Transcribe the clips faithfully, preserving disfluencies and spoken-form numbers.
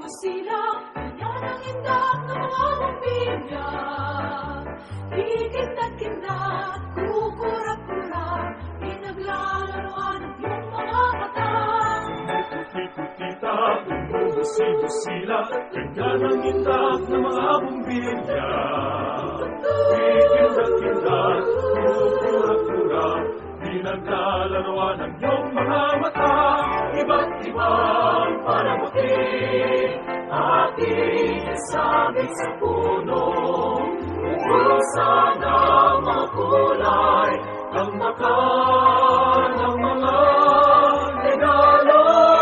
Busila, ganyan ang indak ng mga bumbilya. Kikindat-kindat, kukurak-kurak, pinaglalaroan ang iyong mga mata. Puti-putita, bumubusi-busila, ganyan ang indak ng mga bumbilya. Kikindat-kindat, kukurak-kurak, pinaglalaroan ang iyong mga mata. Iba't ibang panamuti, ating sabit sa puno. Kung sana mga kulay, ang maka ng mga regalo.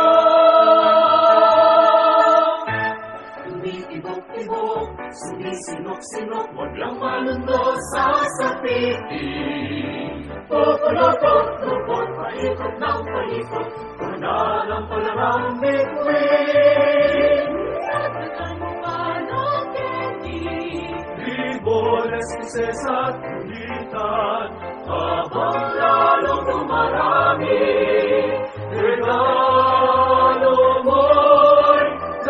Tumitibok-tibok, sumisinok-sinok, wag lang malundot sa sapitin. Pupulot-tot, lupot, paikot ng paikot, wala lang palarang bituin. Tagdagan mo pa ng candy, Riboles, kises at kulitan, habang lalong dumarami, regalo mo'y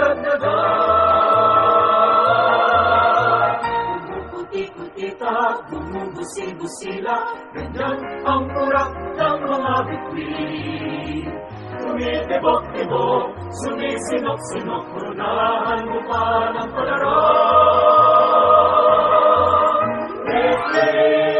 dagdagan. Bumuputi-putita, bumubusi-busila, ganyan ang turak ng mga bituin. Tumitibok-tibok, sumisinok-sinok, kurunahan mo pa ng palarang bituin.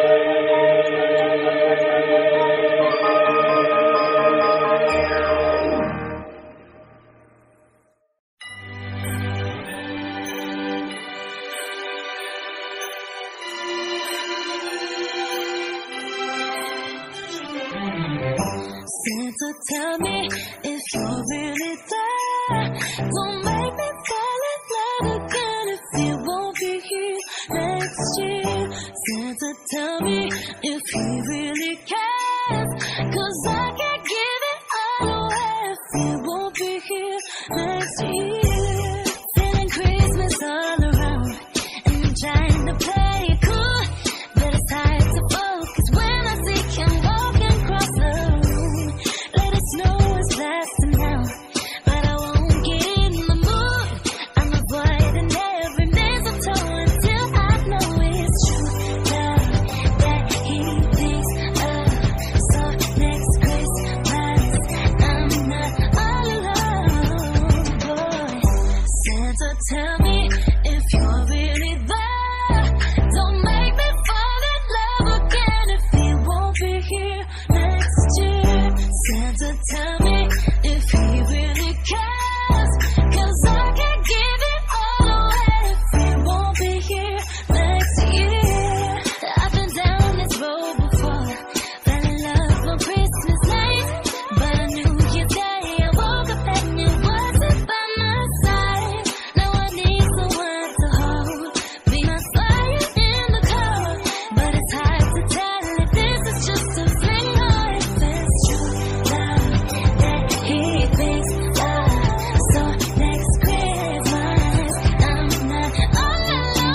Santa, tell me if you're really there. Don't make me fall in love again if you won't be here next year. Santa, tell me if he really cares, 'cause I can't give it all away if he won't be here next year. Feeling Christmas all around and I'm trying to play it cool, but it's hard to focus when I see him walking across the room. Let us know it's lasting now, but I won't get in the mood. I'm avoiding every mistletoe until I know it's true love that he thinks of. So next Christmas I'm not all alone, boy. Santa, tell me if you're really there. Don't make me fall in love again if he won't be here next year. Santa, tell me if he really cares, 'cause I can't give it all away if he won't be here next year. I've been down this road before, fell in love on Christmas night, but on New Year's Day I woke up and it wasn't by my side. Now I need someone to hold, be my fire in the cold, but it's hard to tell if this is just a fling or if it's true love that he thinks of. So next Christmas I'm not all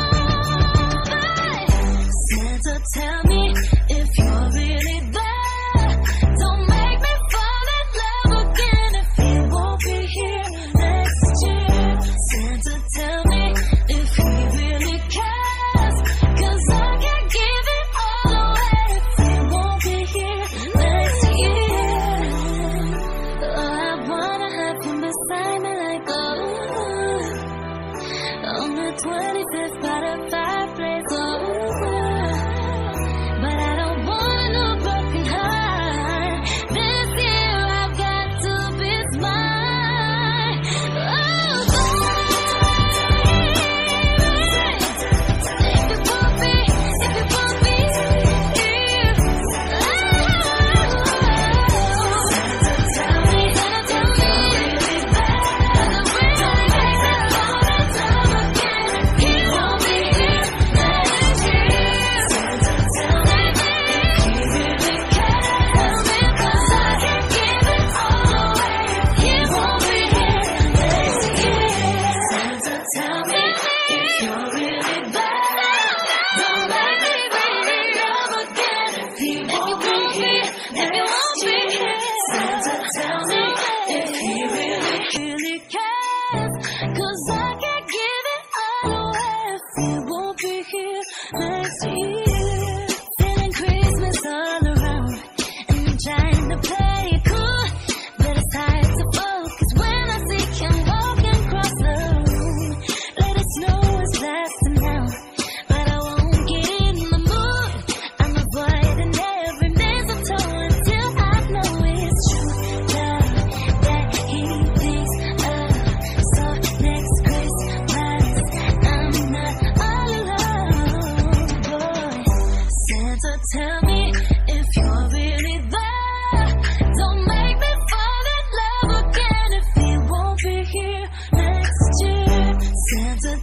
alone, but Santa, tell me if you're really there. Don't make me fall in love again if he won't be here next year. Santa, tell me if he really cares, 'cause I can't give it all away if he won't be here next year. Oh, I wanna have him beside me like oh, on the twenty-fifth by the fireplace, oh, but I don't want no broken heart. This year I've got to be smart. Oh, if you won't be, if you won't be here, tell me, tell me, really bad. The way I make it all the time again, he won't be here.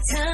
Tell